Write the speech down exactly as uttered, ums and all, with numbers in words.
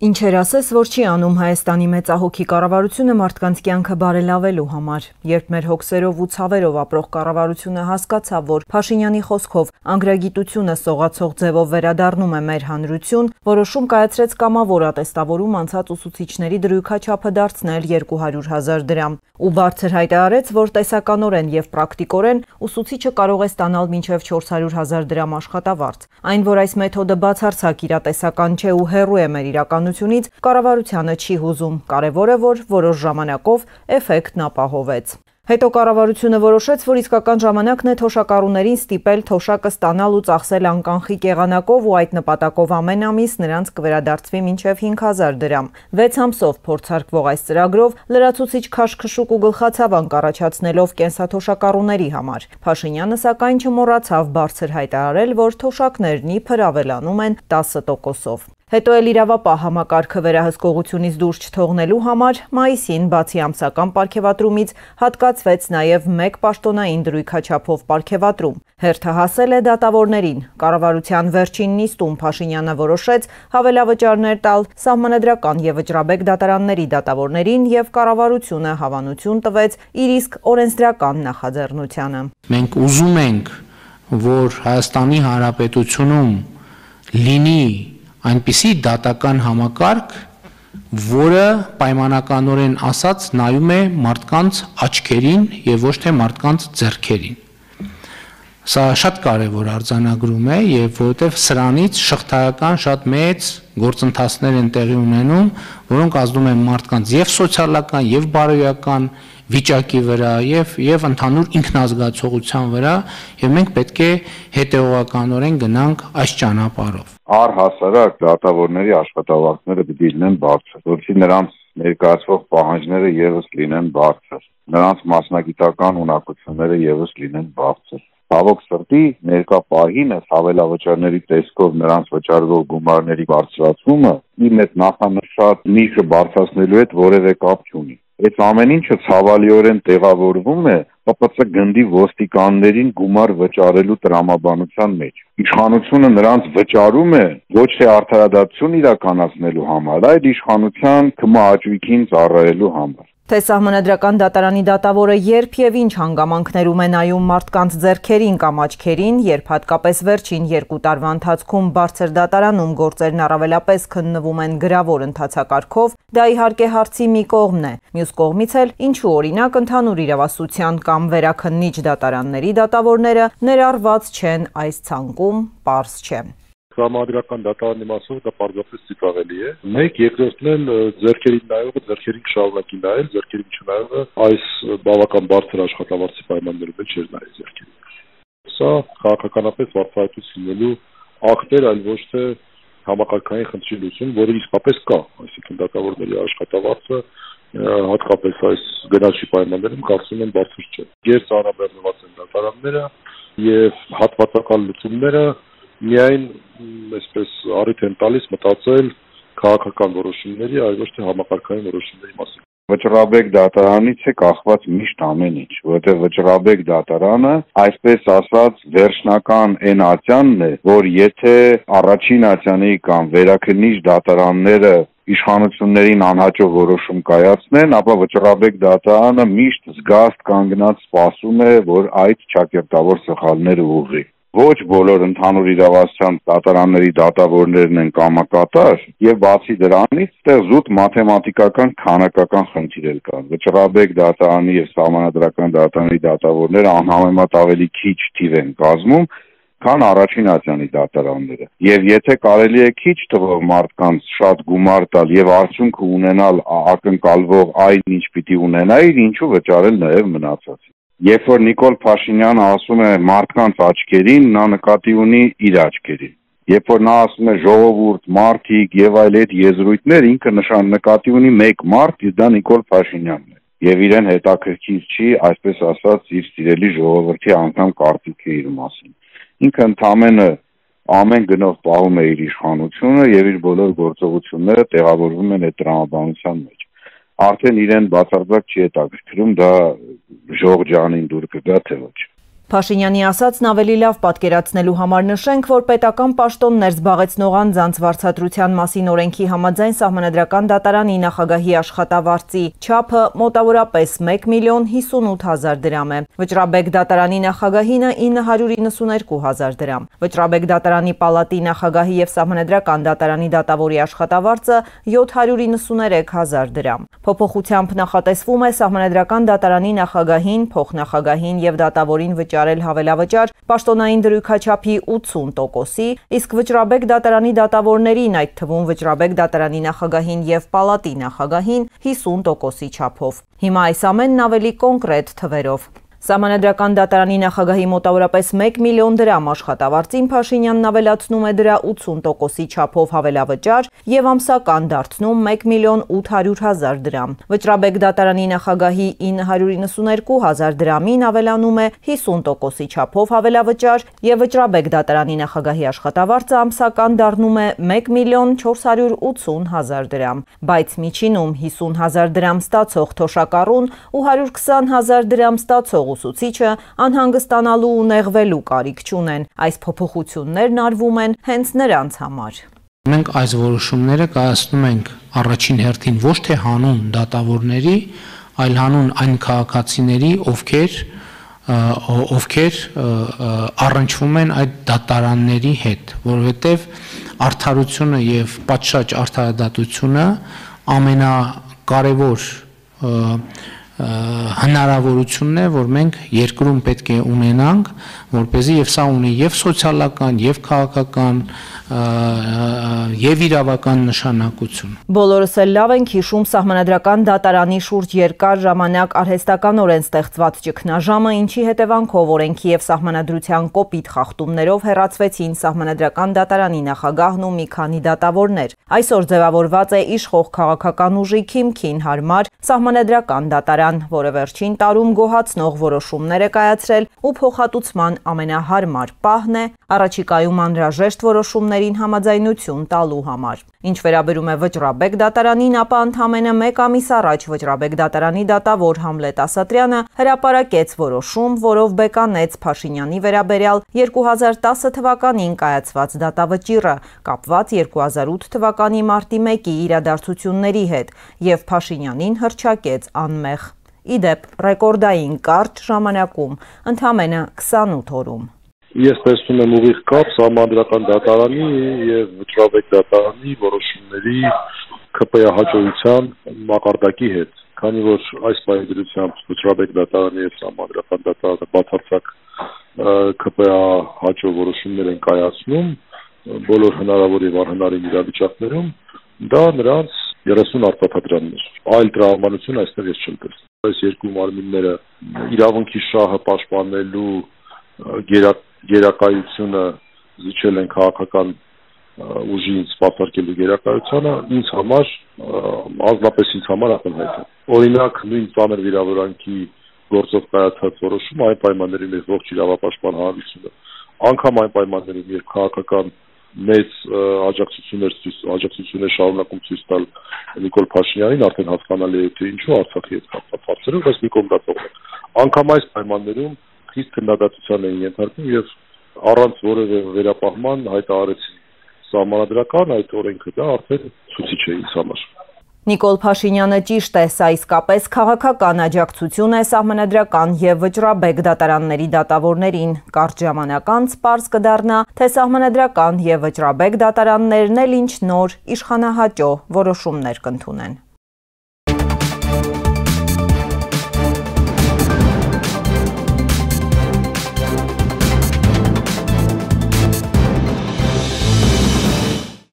Ինչեր ասես, որ չի անում Հայաստանի մեծահոգի կառավարությունը մարդկանց կյանքը բարելավելու համար։ Երբ մեր հոգսերով ու ցավերով ապրող կառավարությունը հասկացավ, որ Փաշինյանի խոսքով անգրագիտությունը սողացող ձևով վերադառնում է մեր հանրություն, որոշում կայացրեց կամավոր ատեստավորում անցած ուսուցիչների դրույքաչափը դարձնել երկու հարյուր հազար դրամ ու բարձր հայտարարեց, որ տեսականորեն եւ պրակտիկորեն ուսուցիչը կարող է ստանալ մինչեւ չորս հարյուր հազար դրամ աշխատավարձ։ Այն, որ այս մեթոդը բացարձակ իրատեսական չէ ու հեռու է մեր իրականությունից, կառավարությանը չի հուզում։ Կարևորը, որ որոշ ժամանակով էֆեկտն ապահովեց։ Հետո կառավարությունը որոշեց, որ իսկական ժամանակն է թոշակառուներին ստիպել թոշակը ստանալ ու ծախսել անկանխիկ եղանակով ու այդ նպատակով ամեն ամիս նրանց կվերադարձվի մինչև հինգ հազար դրամ։ վեց ամսով փորձարկվող այս ծրագրով լրացուցիչ քաշքշուկ ու գլխացավանք առաջացնելով կենսաթոշակառուների համար։ Փաշինյանը սակայն չմոռացավ բարձր հայտարարել, որ թոշակներն իբր ավելանում են տասը տոկոսով։ Հետո էլ իրավապահ համակարգը վերահսկողությունից դուրս չթողնելու համար մայիսին բացի ամսական պարգևատրումից հատկացվեց նաև մեկ պաշտոնային դրույքաչափով պարգևատրում։ Հերթը հասել է դատավորներին։ Կառավարության վերջին նիստում Փաշինյանը որոշեց հավելավճարներ տալ սահմանադրական եւ վճռաբեկ դատարանների դատավորներին եւ կառավարությունը հավանություն տվեց իր իսկ օրենսդրական նախաձեռնությանը։ Մենք ուզում ենք, որ Հայաստանի Հանրապետությունում լինի այնպիսի դատական համակարգ, որը պայմանականորեն ասած նայում է մարդկանց աչքերին եւ ոչ թե մարդկանց ձեռքերին։ Սա շատ կարևոր արձանագրում է եւ որովհետեւ սրանից շղթայական շատ մեծ գործընթացներ են տեղի ունենում, որոնք ազդում են մարդկանց եւ սոցիալական եւ բարոյական վիճակի վրա եւ եւ ընդհանուր ինքնազգացողության վրա եւ մենք պետք է հետեւողականորեն գնանք այս ճանապարհով։ Առհասարակ դատավորների աշխատավարձները պիտի լինեն բարձր, որովհետեւ նրանց ներկայացվող պահանջները եւս լինեն բարձր, նրանց մասնագիտական ունակությունները եւս լինեն բարձր։ Ցավոք սրտի ներկա պահին այս հավելավճարների տեսքով նրանց վճարվող գումարների բարձրացումը իր հետ նախանշած նիշը բարձրացնելու հետ որևէ կապ չունի։ Այս ամեն ինչը ցավալիորեն տեղավորվում է Պ Ծ գնդի ոստիկաններին գումար վճարելու տրամաբանության մեջ։ Իշխանությունը նրանց վճարում է ոչ թե արդարադատություն իրականացնելու համար, այլ իշխանության քմահաճույքին ծառայելու համար։ Թե սահմանադրական դատարանի դատավորը երբ եւ ինչ հանգամանքներում է նայում մարդկանց ձեռքերին կամ աչքերին, երբ հատկապես վերջին երկու տարվա ընթացքում բարձր դատարանում գործերն առավելապես քննվում են գրավոր ընթացակարգով, դա իհարկե հարցի մի կողմն է։ Մյուս կողմից էլ ինչու օրինակ ընդհանուր իրավասության կամ վերաքննիչ դատարանների դատավորները ներառված չեն այս ցանկում, պարզ չէ։ Սահմանադրական դատարանի մասով դա պարզապես ծիծաղելի է։ Մեկ երկրորդն էլ ձեռքերին նայողը ձեռքերին շարունակի նայել, ձեռքերին չնայողը այս բավական բարձր աշխատավարձի պայմաններում էլ չէր նայել ձեռքերին։ Սա քաղաքականապես վարձահայտություն լինելու ակտ էր, այլ ոչ թե համակարգային խնդրի լուծում, որը իսկապես կա, այսինքն դատավորների աշխատավարձը հատկապես այս գնաճի պայմաններում կարծում եմ բարձր չէ։ Երբ ծանրաբեռնված են դատարանները եւ հատվածական լուծումները միայն այսպես առիթ են տալիս մտածել քաղաքական որոշումների, այլ ոչ թե համակարգային որոշումների մասին։ Վճռաբեկ դատարանից է կախված միշտ ամեն ինչ, որովհետև վճռաբեկ դատարանը, այսպես ասած, վերջնական այն ատյանն է, որ եթե առաջին ատյանի կամ վերաքննիչ դատարանները իշխանություններին անհաջող որոշում կայացնեն, ապա վճռաբեկ դատարանը միշտ զգաստ կանգնած սպասում է, որ այդ ճակերտավոր սխալները ուղղի։ Ոչ բոլոր ընդհանուր իրավասության դատարանների դատավորներն են կամակատար եւ բացի դրանից այդտեղ զուտ մաթեմատիկական քանակական խնդիրներ կան։ Վճռաբեկ դատարանի եւ սահմանադրական դատարանի դատավորները անհամեմատ ավելի քիչ թիվ են կազմում, քան առաջին ատյանի դատարանները։ Եվ եթե կարելի է քիչ թվով մարդկանց շատ գումար տալ եւ արդյունքը ունենալ ակնկալվող այն ինչ պիտի ունենայր, ինչու վճարել նաեւ մնացածին։ Երբ որ Նիկոլ Փաշինյանը ասում է մարդկանց աչքերին, նա նկատի ունի իր աչքերին։ Երբ որ նա ասում է ժողովուրդ, մարդիկ եւ այլ այդ եզրույթներ, ինքը նշան նկատի ունի մեկ մարդ, դա Նիկոլ Փաշինյանն է։ Եվ իրեն հետաքրքիր չի, այսպես ասած, իր սիրելի ժողովրդի անգամ կարծիքը իր մասին։ Ինքը ընդամենը ամեն գնով պահում է իր իշխանությունը եւ իր բոլոր գործողությունները տեղավորվում են այդ տրամաբանության մեջ։ Արդեն իրեն բացարձակ չի հետաքրքրում դա ժողջանին դուր կգա թե ոչ։ Փաշինյանի ասածն ավելի լավ պատկերացնելու համար նշենք, որ պետական պաշտոններ զբաղեցնող անձանց վարձատրության մասին օրենքի համաձայն Սահմանադրական դատարանի նախագահի աշխատավարձի չափը մոտավորապես մեկ միլիոն հիսունութ հազար դրամ է։ Վճռաբեկ դատարանի նախագահինը ինը հարյուր իննսուներկու հազար դրամ։ Վճռաբեկ դատարանի պալատի նախագահի եւ Սահմանադրական դատարանի դատավորի աշխատավարձը յոթ հարյուր իննսուներեք հազար դրամ։ Փոփոխությամբ նախատեսվում է Սահմանադրական դատարանի նախագահին, փոխնախագահին եւ դատավորին վճարել հավելավճար պաշտոնային դրույքաչափի ութսուն տոկոսի, իսկ վճռաբեկ դատարանի դատավորներին, այդ թվում վճռաբեկ դատարանի նախագահին եւ պալատի նախագահին հիսուն տոկոսի չափով։ Հիմա այս ամենն ավելի կոնկրետ թվերով։ Սահմանադրական դատարանի նախագահի մոտավորապես մեկ միլիոն դրամ աշխատավարձին Փաշինյանն ավելացնում է դրա ութսուն տոկոսի չափով հավելավճար եւ ամսական դարձնում մեկ միլիոն ութ հարյուր հազար դրամ։ Վճռաբեկ դատարանի նախագահի ինը հարյուր իննսուներկու հազար դրամին ավելանում է հիսուն տոկոսի չափով հավելավճար եւ վճռաբեկ դատարանի նախագահի աշխատավարձը ամսական դառնում է մեկ միլիոն չորս հարյուր ութսուն հազար դրամ, բայց միջինում հիսուն հազար դրամ ստացող թոշակառուն ու հարյուր քսան հազար դրամ ստացող ուսուցիչը անհանգստանալու ու նեղվելու կարիք չունեն։ Այս փոփոխություններն արվում են հենց նրանց համար։ Մենք այս որոշումները կայացնում ենք առաջին հերթին ոչ թե հանուն դատավորների, այլ հանուն այն քաղաքացիների, ովքեր ովքեր առնչվում են այդ դատարանների հետ, որովհետև արդարությունը եւ պատշաճ արդարադատությունը ամենակարևոր հնարավորությունն է, որ մենք երկրում պետք է ունենանք, որպեսզի եւ սա ունի եւ սոցիալական, եւ քաղաքական, եւ իրավական նշանակություն։ Բոլորս էլ լավ ենք հիշում Սահմանադրական դատարանի շուրջ երկար ժամանակ արհեստականորեն ստեղծված ճգնաժամը, ինչի հետևանքով օրենքի եւ սահմանադրության կոպիտ խախտումներով հեռացվեցին Սահմանադրական դատարանի նախագահն ու մի քանի դատավորներ։ Այսօր ձևավորված է իշխող քաղաքական ուժի քիմքին հարմար Սահմանադրական դատարան, որը վերջին տարում գոհացնող որոշումներ է կայացրել ու փոխհատուցման ամենահարմար պահն է առաջիկայում անհրաժեշտ որոշումներին համաձայնություն տալու համար։ Ինչ վերաբերում է Վճռաբեկ դատարանին, ապա ընդամենը մեկ ամիս առաջ Վճռաբեկ դատարանի դատավոր Համլետ Ասատրյանը հրապարակեց որոշում, որով բեկանեց Փաշինյանի վերաբերյալ երկու հազար տասը թվականին կայացված դատավճիռը, կապված երկու հազար ութ թվականի մարտի մեկի իրադարձությունների հետ, եւ Փաշինյանին հռչակեց անմեղ։ Իդեպ, ռեկորդային կարճ ժամանակում, ընդամենը քսանութ օրում։ Ես տեսնում եմ ուղիղ կապ Սահմանադրական դատարանի եւ Վճռաբեկ դատարանի որոշումների ՔՊ-ի հաջողության մակարդակի հետ, քանի որ այս պայմանությամբ Վճռաբեկ դատարանի եւ Սահմանադրական դատարանը բացարձակ ՔՊ-ի հաջող որոշումներ են կայացնում բոլոր հնարավոր եւ անհնարին իրավիճակներում, դա նրանց երեսուն արտադրամներ։ Այլ տրամաբանություն այստեղ ես չեմ տեսնում։ Այս երկու մարմինները իրավունքի շահը պաշտպանելու գերակայությունը զիջել են քաղաքական ուժին սպասարկելու գերակայությանը, ինձ համար ազնապես ինձ համար ակնհայտ է։ Օրինակ, նույն ծանր վիրավորանքի գործով կայացած որոշումը այն պայմանների մեջ ողջ իրավապաշտպան հանրությունը, անգամ այն պայմաններում, երբ քաղաքական մեծ աջակցություններ աջակցություններ շարունակում ցույց տալ Նիկոլ Փաշինյանին, արդեն հասկանալի է թե ինչու Արցախի հետ կապված հարցերով, բայց մի կողմ դա թողնենք։ Անգամ այս պայմաններում խիստ քննադատության էին ենթարկվում եւ առանց որևէ վերապահման հայտարարեցին Սահմանադրական այդ օրենքը դա արդեն ցուցիչ է ինձ համար։ Նիկոլ Փաշինյանը ճիշտ է, սա իսկապես քաղաքական աջակցություն է Սահմանադրական եւ Վճռաբեկ դատարանների դատավորներին։ Կարճ ժամանակ անց պարզ կդառնա, թե Սահմանադրական եւ Վճռաբեկ դատարաններն էլ ինչ նոր իշխանահաճո որոշումներ կընդունեն։